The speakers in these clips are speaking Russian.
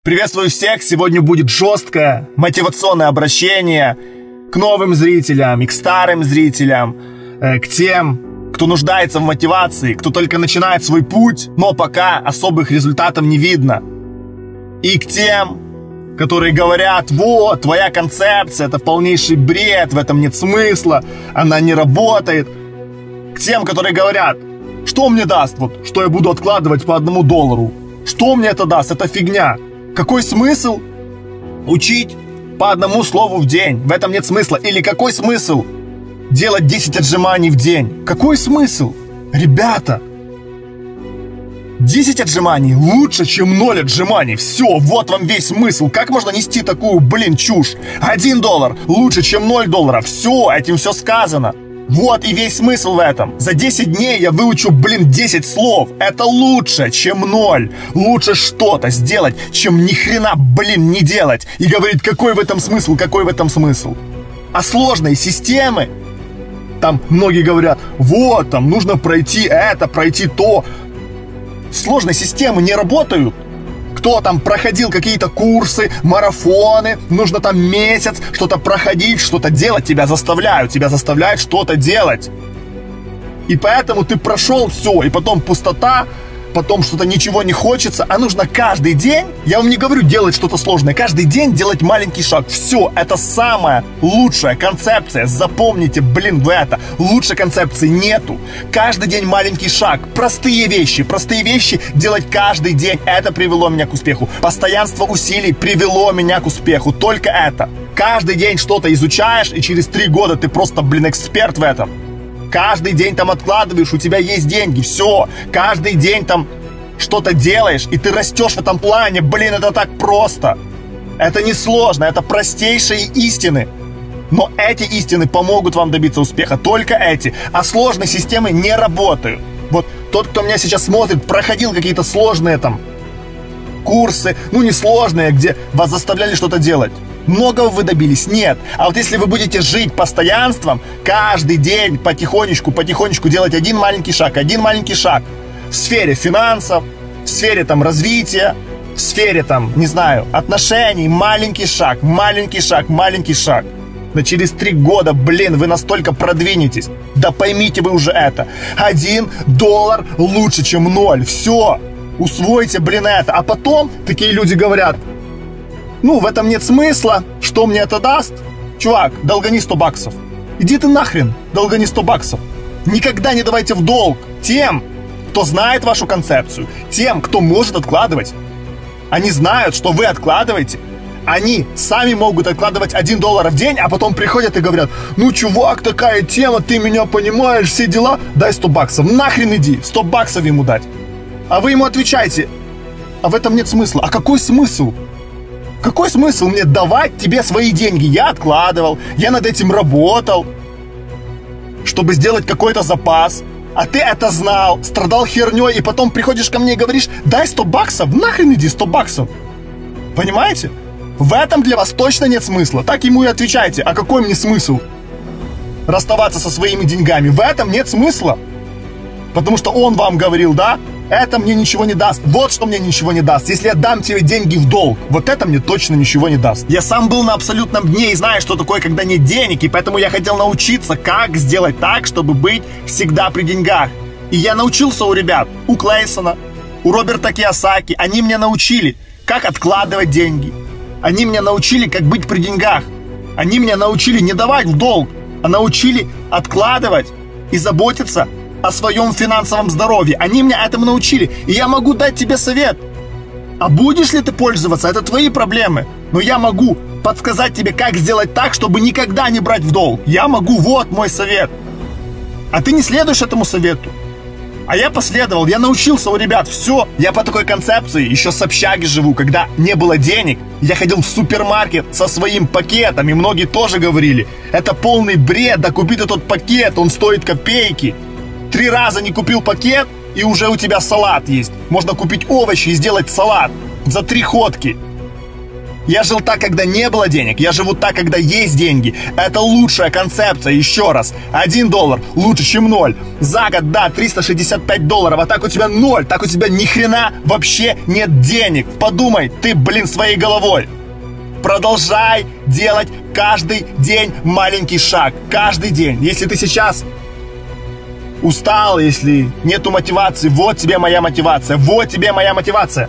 Приветствую всех! Сегодня будет жесткое мотивационное обращение к новым зрителям и к старым зрителям, к тем, кто нуждается в мотивации, кто только начинает свой путь, но пока особых результатов не видно. И к тем, которые говорят: вот, твоя концепция, это полнейший бред, в этом нет смысла, она не работает. К тем, которые говорят: что мне даст, вот, что я буду откладывать по $1? Что мне это даст? Это фигня. Какой смысл учить по одному слову в день? В этом нет смысла. Или какой смысл делать 10 отжиманий в день? Какой смысл? Ребята, 10 отжиманий лучше, чем 0 отжиманий. Все, вот вам весь смысл. Как можно нести такую, чушь? $1 лучше, чем $0. Все, этим все сказано. Вот и весь смысл в этом. За 10 дней я выучу, 10 слов. Это лучше, чем 0. Лучше что-то сделать, чем ни хрена, не делать. И говорит, какой в этом смысл, какой в этом смысл. А сложные системы, там многие говорят: вот, там нужно пройти это, пройти то. Сложные системы не работают. Кто там проходил какие-то курсы, марафоны, нужно там месяц что-то проходить, что-то делать, тебя заставляют что-то делать. И поэтому ты прошел все, и потом пустота, потом что-то ничего не хочется, а нужно каждый день, я вам не говорю делать что-то сложное, каждый день делать маленький шаг. Все, это самая лучшая концепция, запомните, вы это. Лучшей концепции нету. Каждый день маленький шаг, простые вещи делать каждый день, это привело меня к успеху. Постоянство усилий привело меня к успеху, только это. Каждый день что-то изучаешь, и через 3 года ты просто, эксперт в этом. Каждый день там откладываешь, у тебя есть деньги, все. Каждый день там что-то делаешь, и ты растешь в этом плане. Это так просто. Это не сложно, это простейшие истины. Но эти истины помогут вам добиться успеха, только эти. А сложные системы не работают. Вот тот, кто меня сейчас смотрит, проходил какие-то сложные там курсы, не сложные, где вас заставляли что-то делать. Многого вы добились? Нет. А вот если вы будете жить постоянством, каждый день потихонечку делать один маленький шаг в сфере финансов, в сфере развития, в сфере отношений, маленький шаг. Но через 3 года, вы настолько продвинетесь. Да поймите вы уже это. $1 лучше, чем 0. Все. Усвойте, это. А потом такие люди говорят: в этом нет смысла, что мне это даст? Чувак, долгани $100. Иди ты нахрен, долгани $100. Никогда не давайте в долг тем, кто знает вашу концепцию, тем, кто может откладывать. Они знают, что вы откладываете. Они сами могут откладывать $1 в день, а потом приходят и говорят: чувак, такая тема, ты меня понимаешь, все дела, дай $100. Нахрен иди, $100 ему дать. А вы ему отвечаете: а в этом нет смысла. А какой смысл? Какой смысл мне давать тебе свои деньги? Я откладывал, я над этим работал, чтобы сделать какой-то запас. А ты это знал, страдал херней, и потом приходишь ко мне и говоришь: дай $100, нахрен иди, $100. Понимаете? В этом для вас точно нет смысла. Так ему и отвечайте: а какой мне смысл расставаться со своими деньгами? В этом нет смысла. Потому что он вам говорил: да, это мне ничего не даст. Вот что мне ничего не даст. Если я дам тебе деньги в долг, вот это мне точно ничего не даст. Я сам был на абсолютном дне и знаю, что такое, когда нет денег. И поэтому я хотел научиться, как сделать так, чтобы быть всегда при деньгах. И я научился у ребят, у Клейсона, у Роберта Кийосаки. Они меня научили, как откладывать деньги. Они меня научили, как быть при деньгах. Они меня научили не давать в долг, а научили откладывать и заботиться о своем финансовом здоровье. Они меня этому научили. И я могу дать тебе совет. А будешь ли ты пользоваться, это твои проблемы. Но я могу подсказать тебе, как сделать так, чтобы никогда не брать в долг. Я могу, вот мой совет. А ты не следуешь этому совету. А я последовал, я научился у ребят. Все, я по такой концепции еще с общаги живу. Когда не было денег, я ходил в супермаркет со своим пакетом. И многие тоже говорили: это полный бред, да купи ты тот пакет, он стоит копейки. 3 раза не купил пакет, и уже у тебя салат есть. Можно купить овощи и сделать салат за 3 ходки. Я жил так, когда не было денег. Я живу так, когда есть деньги. Это лучшая концепция. Еще раз. $1 лучше, чем 0. За год, да, $365. А так у тебя 0. Так у тебя ни хрена вообще нет денег. Подумай, ты, своей головой. Продолжай делать каждый день маленький шаг. Каждый день. Если ты сейчас устал, если нету мотивации, вот тебе моя мотивация. Вот тебе моя мотивация.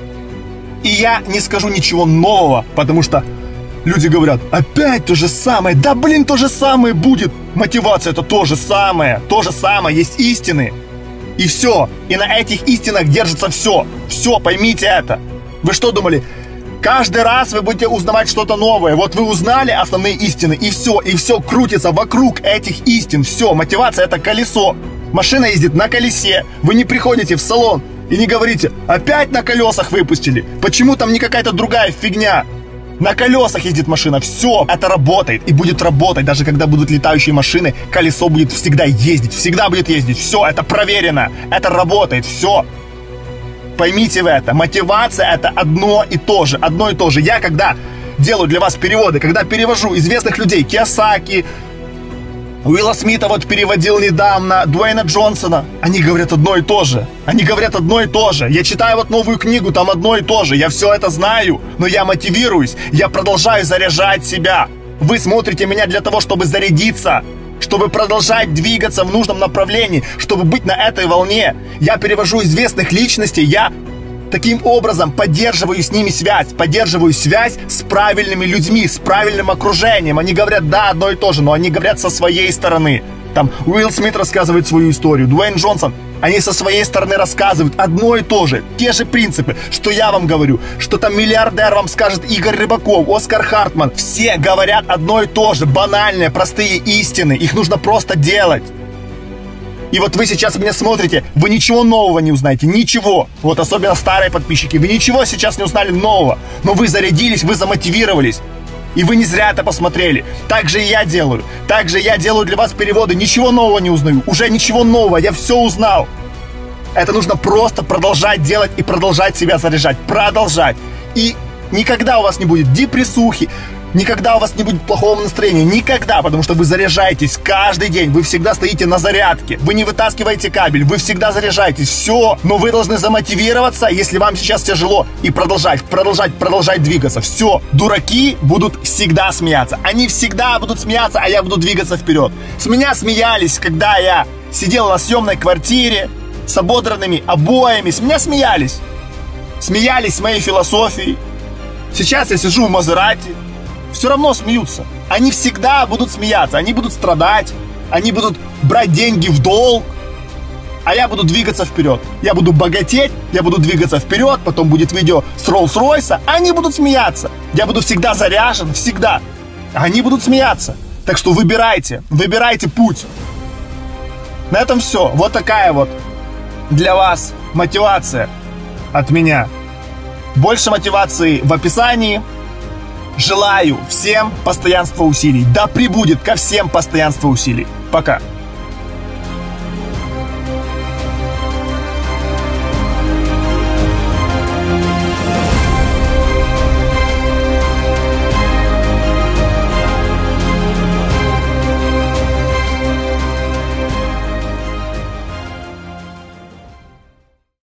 И я не скажу ничего нового, потому что люди говорят, опять то же самое. Да, то же самое будет. Мотивация — это то же самое. То же самое, есть истины. И все. И на этих истинах держится все. Все, поймите это. Вы что думали? Каждый раз вы будете узнавать что-то новое. Вот вы узнали основные истины, и все крутится вокруг этих истин. Все, мотивация — это колесо. Машина ездит на колесе. Вы не приходите в салон и не говорите, опять на колесах выпустили. Почему там не какая-то другая фигня? На колесах ездит машина. Все, это работает и будет работать. Даже когда будут летающие машины, колесо будет всегда ездить. Всегда будет ездить. Все, это проверено. Это работает. Все. Поймите вы это. Мотивация — это одно и то же. Одно и то же. Я когда делаю для вас переводы, когда перевожу известных людей, Кийосаки, Уилла Смита вот переводил недавно, Дуэйна Джонсона, они говорят одно и то же. Они говорят одно и то же. Я читаю вот новую книгу, там одно и то же. Я все это знаю, но я мотивируюсь. Я продолжаю заряжать себя. Вы смотрите меня для того, чтобы зарядиться, чтобы продолжать двигаться в нужном направлении, чтобы быть на этой волне. Я перевожу известных личностей, я таким образом поддерживаю с ними связь, поддерживаю связь с правильными людьми, с правильным окружением. Они говорят, да, одно и то же, но они говорят со своей стороны. Там Уилл Смит рассказывает свою историю, Дуэйн Джонсон, они со своей стороны рассказывают одно и то же, те же принципы, что я вам говорю, что там миллиардер вам скажет Игорь Рыбаков, Оскар Хартман. Все говорят одно и то же, банальные, простые истины, их нужно просто делать. И вот вы сейчас меня смотрите, вы ничего нового не узнаете, ничего. Вот особенно старые подписчики, вы ничего сейчас не узнали нового. Но вы зарядились, вы замотивировались. И вы не зря это посмотрели. Так же и я делаю. Так же я делаю для вас переводы, ничего нового не узнаю. Уже ничего нового, я все узнал. Это нужно просто продолжать делать и продолжать себя заряжать. Продолжать. И никогда у вас не будет депрессухи. Никогда у вас не будет плохого настроения. Никогда, потому что вы заряжаетесь каждый день. Вы всегда стоите на зарядке. Вы не вытаскиваете кабель. Вы всегда заряжаетесь. Все. Но вы должны замотивироваться, если вам сейчас тяжело. И продолжать двигаться. Все. Дураки будут всегда смеяться. Они всегда будут смеяться, а я буду двигаться вперед. С меня смеялись, когда я сидел на съемной квартире с ободранными обоями. С меня смеялись. Смеялись с моей философией. Сейчас я сижу в Мазерати. Все равно смеются. Они всегда будут смеяться, они будут страдать, они будут брать деньги в долг, а я буду двигаться вперед. Я буду богатеть, я буду двигаться вперед, потом будет видео с Роллс-Ройса, они будут смеяться. Я буду всегда заряжен, всегда. Они будут смеяться. Так что выбирайте путь. На этом все. Вот такая вот для вас мотивация от меня. Больше мотивации в описании. Желаю всем постоянства усилий. Да пребудет ко всем постоянство усилий. Пока.